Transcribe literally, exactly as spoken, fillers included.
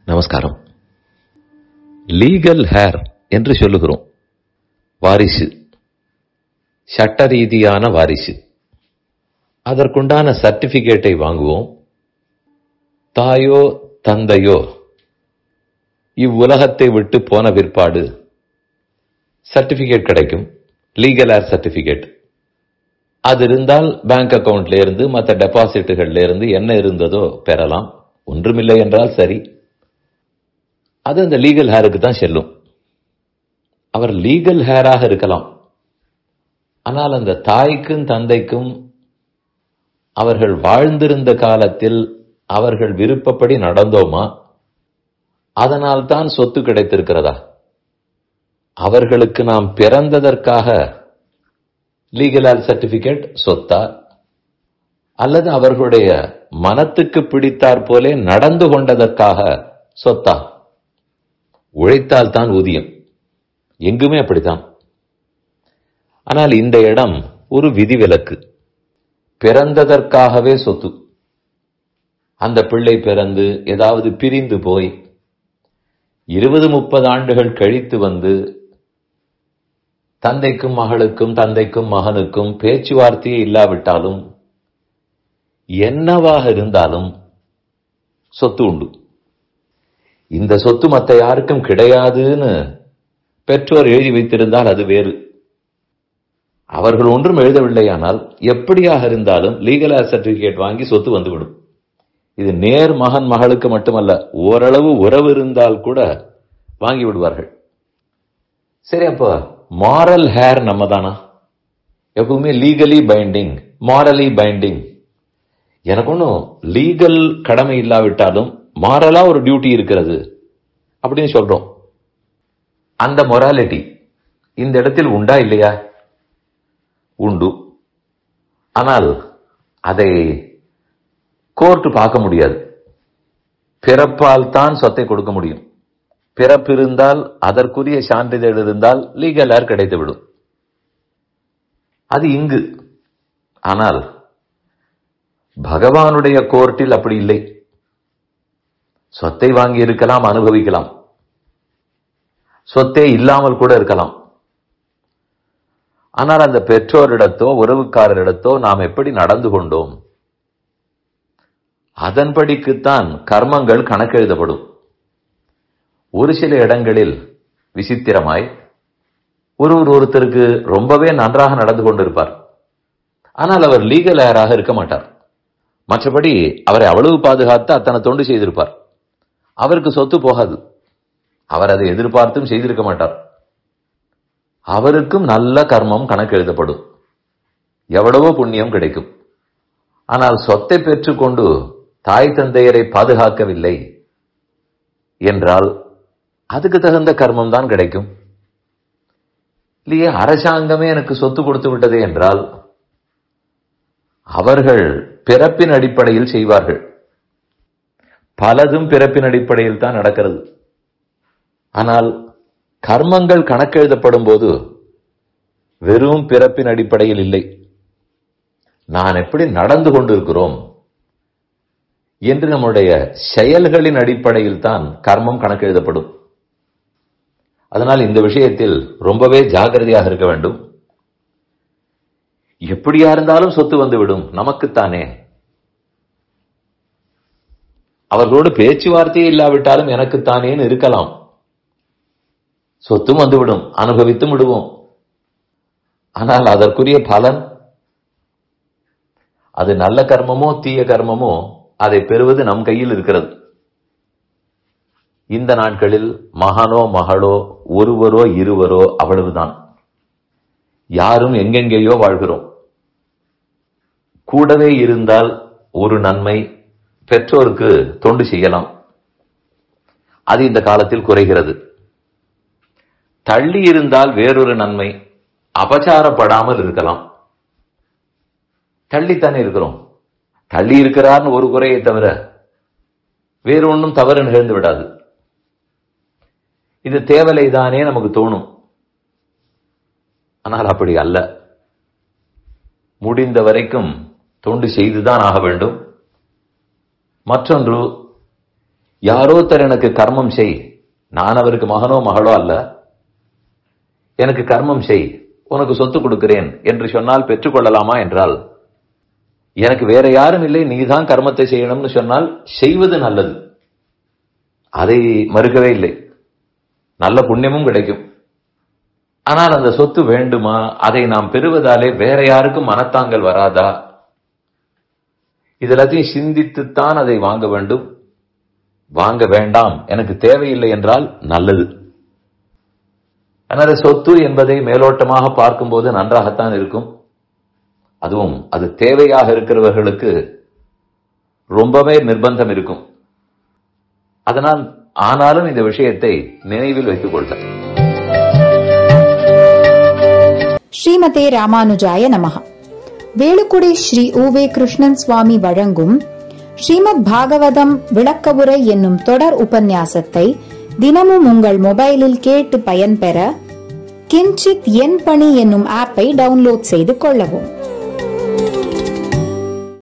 நமஸ்காரம். Legal hair என்று சொல்லுகிறோம். வாரிசு, சட்ட ரீதியான வாரிசு. அதற்குண்டான சர்டிபிகேட்டை வாங்குவோம். தாயோ தந்தையோ இவ்வுலகத்தை விட்டு போன பிற்பாடு சர்டிபிகேட் கிடைக்கும், லீகல் ஹேர் சர்டிபிகேட். அது இருந்தால் பேங்க் அக்கவுண்ட்ல இருந்து மற்ற டெபாசிட்டுகள்ல இருந்து என்ன இருந்ததோ பெறலாம். ஒன்றுமில்லை என்றால் சரி, அது அந்த லீகல் ஹேருக்கு தான் செல்லும். அவர் லீகல் ஹேராக இருக்கலாம், ஆனால் அந்த தாய்க்கும் தந்தைக்கும் அவர்கள் வாழ்ந்திருந்த காலத்தில் அவர்கள் விருப்பப்படி நடந்தோமா, அதனால் தான் சொத்து கிடைத்திருக்கிறதா? அவர்களுக்கு நாம் பிறந்ததற்காக லீகல் ஹேர் சர்டிபிகேட் சொத்தா, அல்லது அவர்களுடைய மனத்துக்கு பிடித்தாற் போலே நடந்து கொண்டதற்காக சொத்தா? உழைத்தால் தான் ஊதியம், எங்குமே அப்படித்தான். ஆனால் இந்த இடம் ஒரு விதிவிலக்கு. பிறந்ததற்காகவே சொத்து. அந்த பிள்ளை பிறந்து ஏதாவது பிரிந்து போய் இருபது முப்பது ஆண்டுகள் கழித்து வந்து தந்தைக்கும் மகளுக்கும் தந்தைக்கும் மகனுக்கும் பேச்சுவார்த்தையே இல்லாவிட்டாலும் என்னவாக இருந்தாலும் சொத்து உண்டு. இந்த சொத்து மற்ற யாருக்கும் கிடையாதுன்னு பெற்றோர் எழுதி வைத்திருந்தால் அது வேறு. அவர்கள் ஒன்றும் எழுதவில்லையானால் எப்படியாக இருந்தாலும் லீகல் ஹேர் சர்டிபிகேட் வாங்கி சொத்து வந்துவிடும். இது நேர் மகன் மகளுக்கு மட்டுமல்ல, ஓரளவு உறவு இருந்தால் கூட வாங்கி விடுவார்கள். சரி, அப்போ மாரல் ஹேர் நம்ம தானா? எப்பவுமே லீகலி பைண்டிங், மாரலி பைண்டிங். எனக்கு ஒன்றும் லீகல் கடமை இல்லாவிட்டாலும் மாரலா ஒரு டியூட்டி இருக்கிறது அப்படின்னு சொல்றோம். அந்த மொராலிட்டி இந்த இடத்தில் உண்டா இல்லையா? உண்டு. ஆனால் அதை கோர்ட் பார்க்க முடியாது. பிறப்பால் தான் சொத்தை கொடுக்க முடியும். பிறப்பு இருந்தால், அதற்குரிய சான்றிதழ் இருந்தால் லீகல் ஹேர் கிடைத்துவிடும். அது இங்கு. ஆனால் பகவானுடைய கோர்ட்டில் அப்படி இல்லை. சொத்தை வாங்கி இருக்கலாம், அனுபவிக்கலாம். சொத்தே இல்லாமல் கூட இருக்கலாம். ஆனால் அந்த பெற்றோரிடத்தோ உறவுக்காரரிடத்தோ நாம் எப்படி நடந்து கொண்டோம், அதன்படிக்குத்தான் கர்மங்கள் கணக்கெழுதப்படும். ஒரு சில இடங்களில் விசித்திரமாய் ஒருவர் ஒருத்தருக்கு ரொம்பவே நன்றாக நடந்து கொண்டிருப்பார். ஆனால் அவர் லீகல் ஹேராக இருக்க மாட்டார். மற்றபடி அவரை அவ்வளவு பாதுகாத்து அத்தனை தொண்டு செய்திருப்பார். அவருக்கு சொத்து போகாது. அவர் அதை எதிர்பார்த்தும் செய்திருக்க மாட்டார். அவருக்கும் நல்ல கர்மம் கணக்கு எழுதப்படும், எவ்வளவோ புண்ணியம் கிடைக்கும். ஆனால் சொத்தை பெற்றுக்கொண்டு தாய் தந்தையரை பாதுகாக்கவில்லை என்றால் அதுக்கு தகுந்த கர்மம் தான் கிடைக்கும் இல்லையே. அரசாங்கமே எனக்கு சொத்து கொடுத்து விட்டதே என்றால் அவர்கள் பிறப்பின் அடிப்படையில் செய்வார்கள். பலதும் பிறப்பின் அடிப்படையில் தான் நடக்கிறது. ஆனால் கர்மங்கள் கணக்கெழுதப்படும் போது வெறும் பிறப்பின் அடிப்படையில் இல்லை, நான் எப்படி நடந்து கொண்டிருக்கிறோம் என்று நம்முடைய செயல்களின் அடிப்படையில் தான் கர்மம் கணக்கெழுதப்படும். அதனால் இந்த விஷயத்தில் ரொம்பவே ஜாகிரதையாக இருக்க வேண்டும். எப்படியா இருந்தாலும் சொத்து வந்துவிடும், நமக்குத்தானே. அவர்களோடு பேச்சுவார்த்தையே இல்லாவிட்டாலும் எனக்குத்தானேன்னு இருக்கலாம். சொத்தும் வந்துவிடும், அனுபவித்தும் விடுவோம். ஆனால் அதற்குரிய பலன், அது நல்ல கர்மமோ தீய கர்மமோ, அதை பெறுவது நம் கையில் இருக்கிறது. இந்த நாட்களில் மகனோ மகளோ ஒருவரோ இருவரோ அவ்வளவுதான். யாரும் எங்கெங்கேயோ வாழ்கிறோம். கூடவே இருந்தால் ஒரு நன்மை, பெற்றோருக்கு தொண்டு செய்யலாம். அது இந்த காலத்தில் குறைகிறது. தள்ளி இருந்தால் வேறொரு நன்மை, அபச்சாரப்படாமல் இருக்கலாம். தள்ளித்தானே இருக்கிறோம். தள்ளி இருக்கிறார்னு ஒரு குறையை தவிர வேறு ஒன்றும் தவறு நிகழ்ந்து விடாது. இது தேவலைதானே நமக்கு தோணும். ஆனால் அப்படி அல்ல. முடிந்த வரைக்கும் தொண்டு செய்துதான் ஆக வேண்டும். மற்றொன்று, யாரோத்தர் எனக்கு கர்மம் செய், நான் அவருக்கு மகனோ மகளோ அல்ல, எனக்கு கர்மம் செய், உனக்கு சொத்து கொடுக்கிறேன் என்று சொன்னால் பெற்றுக்கொள்ளலாமா என்றால், எனக்கு வேற யாரும் இல்லை, நீதான் கர்மத்தை செய்யணும்னு சொன்னால் செய்வது நல்லது, அதை மறுக்கவே இல்லை, நல்ல புண்ணியமும் கிடைக்கும். ஆனால் அந்த சொத்து வேண்டுமா, அதை நாம் பெறுவதாலே வேற யாருக்கும் மனத்தாங்கல் வராதா, இதெல்லாத்தையும் சிந்தித்துத்தான் அதை வாங்க வேண்டும். வாங்க வேண்டாம், எனக்கு தேவையில்லை என்றால் நல்லது. அதனால சொத்து என்பதை மேலோட்டமாக பார்க்கும்போது நன்றாகத்தான் இருக்கும். அதுவும் அது தேவையாக இருக்கிறவர்களுக்கு ரொம்பவே நிர்பந்தம் இருக்கும். அதனால் ஆனாலும் இந்த விஷயத்தை நினைவில் வைத்துக் கொள்ள. ஸ்ரீமதே ராமானுஜாய நமஹ. வேலுக்குடி ஸ்ரீ உவே கிருஷ்ணன் சுவாமி வழங்கும் ஸ்ரீமத் பாகவதம் விளக்கவுரை என்னும் தொடர் உபன்யாசத்தை தினமும் உங்கள் மொபைலில் கேட்டு பயன்பெற கிஞ்சித் என் பணி என்னும் ஆப்பை டவுன்லோட் செய்து கொள்ளவும்.